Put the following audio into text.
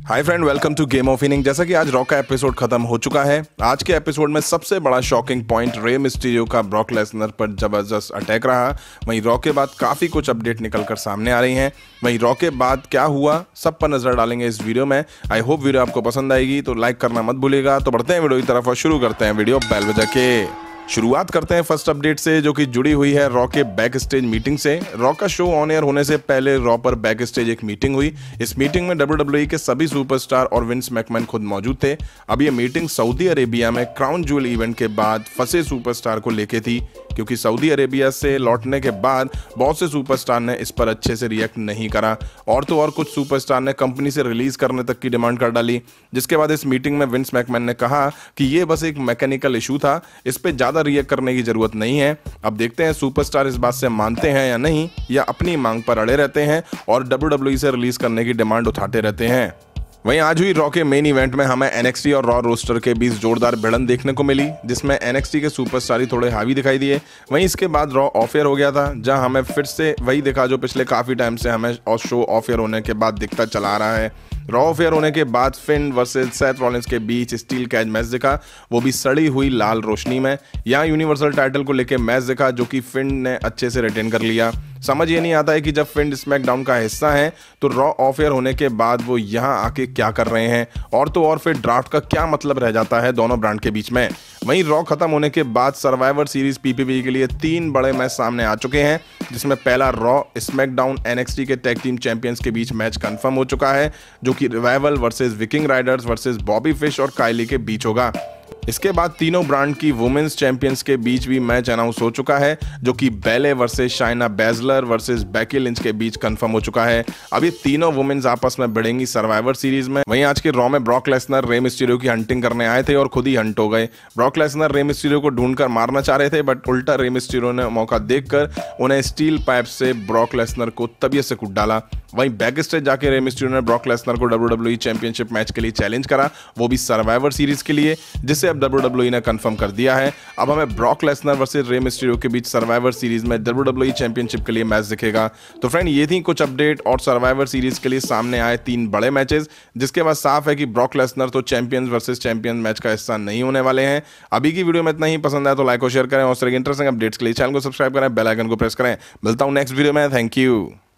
Hi friend, welcome to game of inning. जैसा कि आज रॉ का एपिसोड खत्म हो चुका है, आज के एपिसोड में सबसे बड़ा शॉकिंग पॉइंट रे मिस्टीरियो का ब्रॉक लेसनर पर जबरदस्त अटैक रहा। वहीं रॉ के बाद काफ़ी कुछ अपडेट निकलकर सामने आ रही हैं। वहीं रॉ के बाद क्या हुआ, सब पर नजर डालेंगे इस वीडियो में। आई होप वीडियो आपको पसंद आएगी, तो लाइक करना मत भूलिएगा। तो बढ़ते हैं वीडियो की तरफ और शुरू करते हैं वीडियो बेल बजा के। शुरुआत करते हैं फर्स्ट अपडेट से, जो कि जुड़ी हुई है रॉ के बैक स्टेज मीटिंग से। रॉ का शो ऑन एयर होने से पहले रॉ पर बैक स्टेज एक मीटिंग हुई। इस मीटिंग में WWE के सभी सुपरस्टार और विंस मैकमैन खुद मौजूद थे। अब ये मीटिंग सऊदी अरेबिया में क्राउन ज्वेल इवेंट के बाद फंसे सुपरस्टार को लेके थी, क्योंकि सऊदी अरेबिया से लौटने के बाद बहुत से सुपरस्टार ने इस पर अच्छे से रिएक्ट नहीं करा, और तो और कुछ सुपरस्टार ने कंपनी से रिलीज करने तक की डिमांड कर डाली। जिसके बाद इस मीटिंग में विंस मैकमैन ने कहा कि ये बस एक मैकेनिकल इशू था, इस पे ज्यादा रिएक्ट करने की जरूरत नहीं है। अब देखते हैं सुपरस्टार इस बात से मानते हैं या नहीं, या अपनी मांग पर अड़े रहते हैं और WWE से रिलीज करने की डिमांड उठाते रहते हैं। वहीं आज हुई रॉ के मेन इवेंट में हमें NXT और रॉ रोस्टर के बीच जोरदार भिड़ंत देखने को मिली, जिसमें NXT के सुपरस्टार ही थोड़े हावी दिखाई दिए। वहीं इसके बाद रॉ ऑफ एयर हो गया था, जहां हमें फिर से वही दिखा जो पिछले काफी टाइम से हमें और शो ऑफ एयर होने के बाद दिखता चला आ रहा है। रॉ ऑफ एयर होने के बाद फिन वर्सेस सेथ रॉलिंस के बीच स्टील कैच मैच दिखा, वो भी सड़ी हुई लाल रोशनी में। यहाँ यूनिवर्सल टाइटल को लेकर मैच दिखा, जो कि फिन ने अच्छे से रिटेन कर लिया। समझ ये नहीं आता है कि जब फिन स्मैकडाउन का हिस्सा है, तो रॉ ऑफ एयर होने के बाद वो यहाँ आके क्या कर रहे हैं, और तो और फिर ड्राफ्ट का क्या मतलब रह जाता है दोनों ब्रांड के बीच में। वहीं रॉ खत्म होने के बाद सर्वाइवर सीरीज PPV के लिए 3 बड़े मैच सामने आ चुके हैं, जिसमें पहला रॉ स्मैकडाउन NXT के टैग टीम चैंपियंस के बीच मैच कंफर्म हो चुका है, जो कि revival versus Viking Raiders versus Bobby Fish और कायली के बीच होगा। इसके बाद तीनों ब्रांड की वुमेन्स चैंपियंस के बीच भी मैच अनाउंस हो चुका है, जो कि Bayley versus Shayna Baszler versus Becky Lynch के बीच कंफर्म हो चुका है। अब ये तीनों वुमेन्स आपस में भिड़ेंगी सर्वाइवर सीरीज में। वहीं आज के रॉ में ब्रॉक लेसनर रे मिस्टीरियो की हंटिंग करने आए थे और खुद ही हंट हो गए। ब्रॉक लेसनर रे मिस्टीरियो को ढूंढकर मारना चाह रहे थे, बट उल्टा रे मिस्टीरियो ने मौका देखकर उन्हें स्टील पाइप से ब्रॉक लेसनर को तबीयत से कूट डाला। वहीं बैक स्टेज जाके रे मिस्टीरियो ने ब्रॉक लेसनर को WWE चैंपियनशिप मैच के लिए चैलेंज करा, वो भी सर्वाइवर सीरीज के लिए, जिसे अब WWE ने कंफर्म कर दिया है। अब हमें Brock Lesnar versus Rey Mysterio के बीच सर्वाइवर सीरीज में WWE चैंपियनशिप के लिए मैच दिखेगा। तो फ्रेंड, ये थी कुछ अपडेट और सर्वाइवर सीरीज के लिए सामने आए 3 बड़े मैचेस, जिसके बाद साफ है कि ब्रॉक लेसनर तो चैंपियंस वर्सेस चैंपियन मैच का हिस्सा नहीं होने वाले हैं। अभी की वीडियो में इतना ही। पसंद आए तो लाइक और शेयर करें, और इंटरेस्टिंग अपडेट्स के लिए चैनल को सब्सक्राइब करें, बेल आइकन को प्रेस करें। मिलता हूं नेक्स्ट वीडियो में। Thank you.